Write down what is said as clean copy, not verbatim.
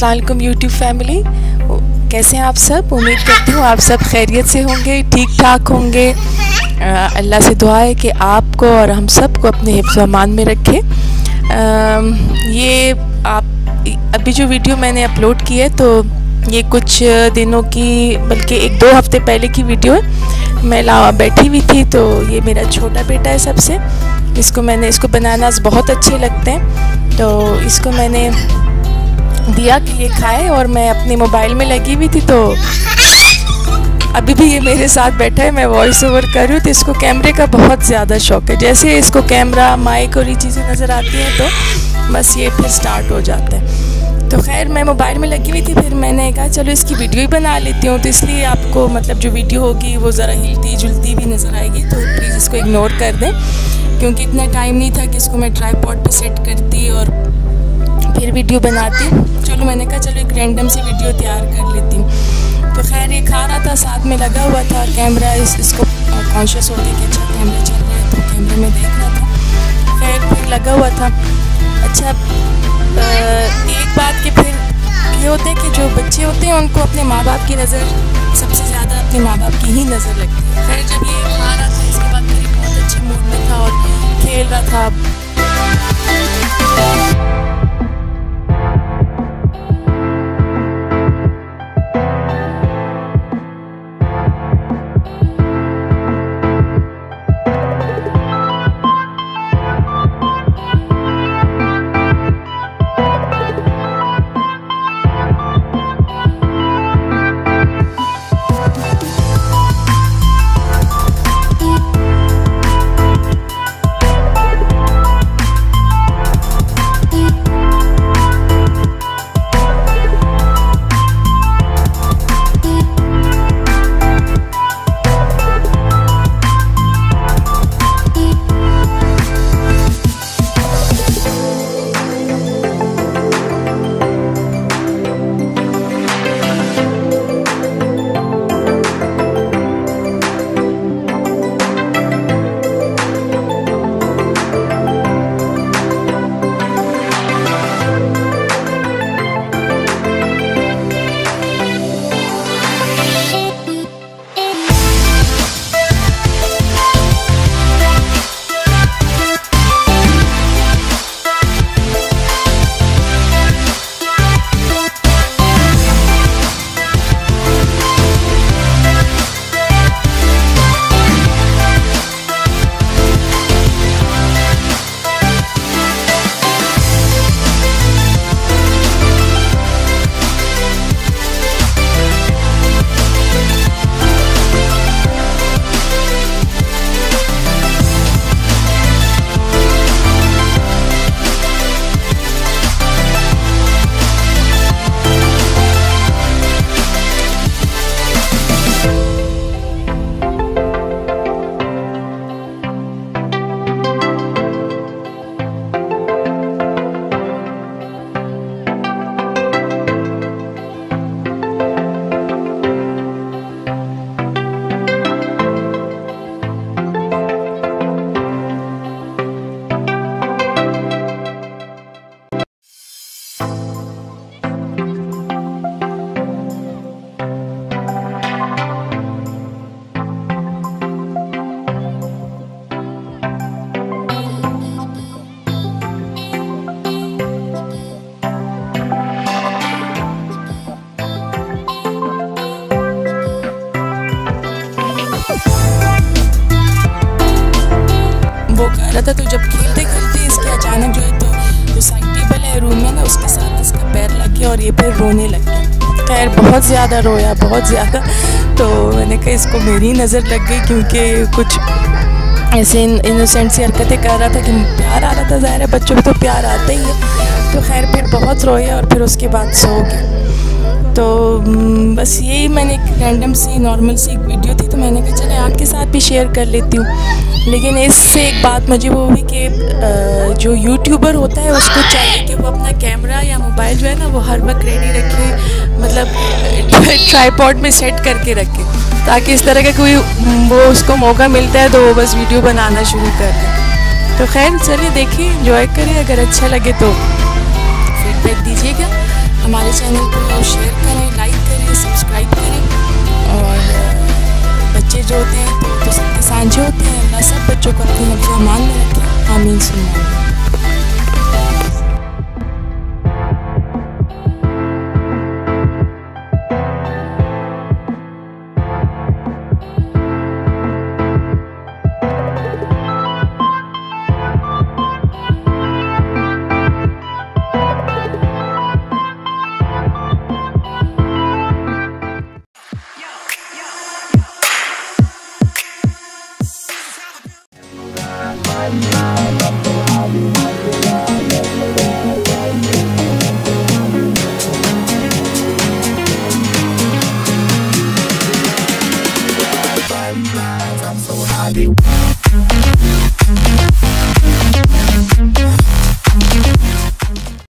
अस्सलाम वालेकुम YouTube family, कैसे हैं आप सब। उम्मीद करती हूँ आप सब खैरियत से होंगे, ठीक ठाक होंगे। अल्लाह से दुआ है कि आपको और हम सब को अपने हिफ्ज़ व अमान में रखे। ये आप अभी जो वीडियो मैंने अपलोड की है तो ये कुछ दिनों की, बल्कि 1-2 हफ़्ते पहले की वीडियो है। मैं बैठी हुई थी तो ये मेरा छोटा बेटा है सबसे, इसको बनाना बहुत अच्छे लगते हैं, तो इसको मैंने दिया कि ये खाए और मैं अपने मोबाइल में लगी हुई थी। तो अभी भी ये मेरे साथ बैठा है, मैं वॉइस ओवर कर रही हूँ। तो इसको कैमरे का बहुत ज़्यादा शौक़ है, जैसे इसको कैमरा, माइक और ये चीज़ें नज़र आती हैं तो बस ये फिर स्टार्ट हो जाता है। तो खैर मैं मोबाइल में लगी हुई थी, फिर मैंने कहा चलो इसकी वीडियो ही बना लेती हूँ। तो इसलिए आपको मतलब जो वीडियो होगी वो ज़रा हिलती जुलती भी नज़र आएगी, तो प्लीज़ इसको इग्नोर कर दें, क्योंकि इतना टाइम नहीं था कि इसको मैं ट्राइपॉड पे सेट करती और फिर वीडियो बनाती। चलो मैंने कहा चलो एक रैंडम सी वीडियो तैयार कर लेती हूँ। तो खैर ये खा रहा था, साथ में लगा हुआ था कैमरा, इसको कॉन्शियस हो गया कि अच्छा कैमरा चल रहा है, तो कैमरे में देख रहा था। खैर फिर लगा हुआ था। अच्छा एक बात कि फिर ये होता है कि जो बच्चे होते हैं उनको अपने माँ बाप की नज़र सबसे ज़्यादा अपने माँ बाप की ही नज़र लगती है। खैर जब ये खा रहा था, इसके बाद फिर बहुत अच्छे मूड में था और खेल रहा था। था। तो जब खेलते खेलते इसके अचानक जो है तो जो साइड टेबल है रूम में ना, उसके साथ इसका पैर लग गया और ये फिर रोने लग गया। खैर बहुत ज़्यादा रोया, बहुत ज़्यादा। तो मैंने कहा इसको मेरी नज़र लग गई, क्योंकि कुछ ऐसे इनोसेंट सी हरकतें कर रहा था कि प्यार आ रहा था। ज़ाहिर है बच्चों को तो प्यार आता ही है। तो खैर फिर बहुत रोया और फिर उसके बाद सो गया। तो बस यही मैंने एक रैंडम सी नॉर्मल सी एक वीडियो थी, तो मैंने कहा चले आपके साथ भी शेयर कर लेती हूँ। लेकिन इससे एक बात मुझे वो हुई कि जो यूट्यूबर होता है उसको चाहिए कि वो अपना कैमरा या मोबाइल जो है ना वो हर वक्त रेडी रखे, मतलब ट्राइपॉड में सेट करके रखे, ताकि इस तरह का कोई वो उसको मौका मिलता है तो वो बस वीडियो बनाना शुरू कर दे। तो खैर चलिए देखिए, एंजॉय करें। अगर अच्छा लगे तो फीडबैक दीजिएगा। हमारे चैनल को शेयर करें, लाइक करें, सब्सक्राइब करें। और बच्चे जो होते हैं तो सबके साझे होते हैं। अल्लाह सब बच्चों को अपने हिफ्ज़ अमान में रखें। आमीन सुम्मा आमीन। I'm so happy.